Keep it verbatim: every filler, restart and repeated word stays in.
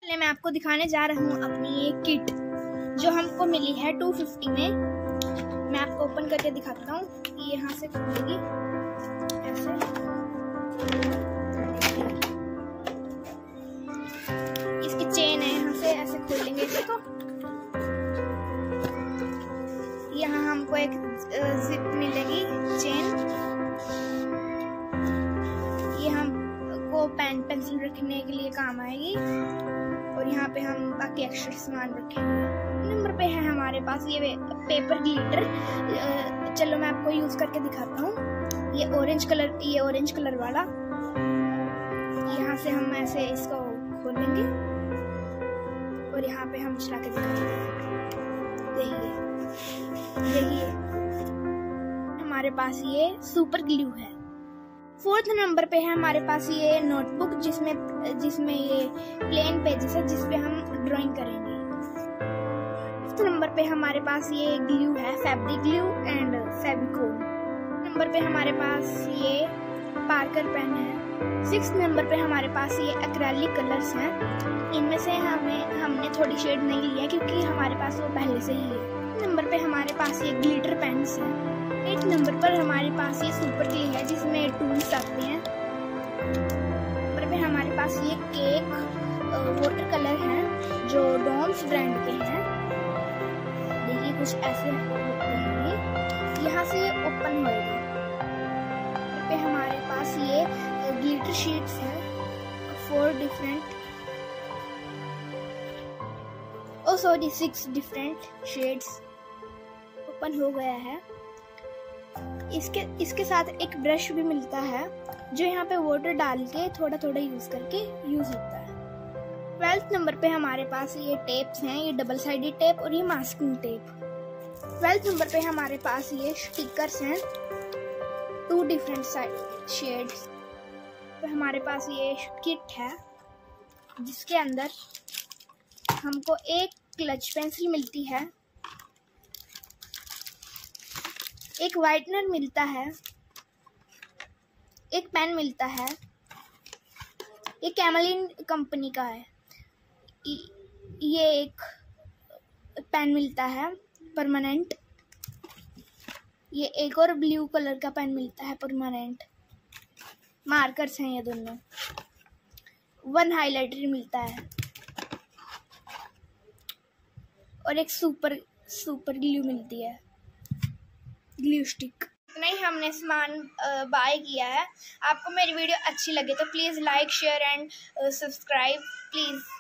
पहले मैं आपको दिखाने जा रहा हूँ अपनी ये किट जो हमको मिली है टू फिफ्टी में। मैं आपको ओपन करके दिखाता हूँ। ये यहाँ से खुलेगी ऐसे, इसकी चेन है, यहाँ से ऐसे खोलेंगे इसको। यहाँ हमको एक जिप मिलेगी चेन, ये हमको पेन पेंसिल रखने के लिए काम आएगी। और यहाँ पे हम बाकी एक्स्ट्रा सामान रखेंगे। नंबर पे है हमारे पास ये पेपर ग्लिटर। चलो मैं आपको यूज करके दिखाता हूँ। ये ऑरेंज कलर, ये ऑरेंज कलर वाला, यहाँ से हम ऐसे इसको खोलेंगे और यहाँ पे हम चला के दिखाएंगे। देखिए देखिए हमारे पास ये सुपर ग्लू है। फोर्थ नंबर पे है हमारे पास ये नोटबुक जिसमें जिसमें ये प्लेन पेजेस है जिसपे हम ड्राइंग करेंगे। फिफ्थ नंबर पे हमारे पास ये ग्लू है, fabric glue and Fevicol. Number पे हमारे पास ये पार्कर पेन है। सिक्स नंबर पे हमारे पास ये एक्रेलिक कलर्स हैं। इनमें से हमें हमने थोड़ी शेड नहीं ली है क्योंकि हमारे पास वो पहले से ही है। नंबर पे हमारे पास ये ग्लिटर पेन्स हैं। एट नंबर पर हमारे पास ये सुपर ग्लू है जिसमें टूल्स आते हैं। नंबर पे हमारे पास ये केक वाटर कलर हैं जो डॉम्स ब्रांड के हैं। देखिए कुछ ऐसे होते हैं, यहाँ से ये ओपन होएगा। नंबर पे हमारे पास ये ग्लिटर शीट्स हैं, four different oh sorry six different shades. Open हो गया है। इसके इसके साथ एक ब्रश भी मिलता है जो यहाँ पे वाटर डाल के थोड़ा थोड़ा यूज करके यूज होता है। ट्वेल्थ नंबर पे हमारे पास ये टेप्स हैं, ये डबल साइडेड टेप और ये मास्किंग टेप। ट्वेल्थ नंबर पे हमारे पास ये स्टिकर्स हैं, टू डिफरेंट शेड्स। तो हमारे पास ये किट है जिसके अंदर हमको एक क्लच पेंसिल मिलती है, एक वाइटनर मिलता है, एक पेन मिलता है, ये कैमलिन कंपनी का है। ये एक पेन मिलता है परमानेंट। ये एक और ब्लू कलर का पेन मिलता है परमानेंट। मार्कर्स हैं ये दोनों। वन हाइलाइटर मिलता है और एक सुपर सुपर ग्लू मिलती है, ग्लू स्टिक। इतना ही हमने सामान बाय किया है। आपको मेरी वीडियो अच्छी लगे तो please like share and subscribe please.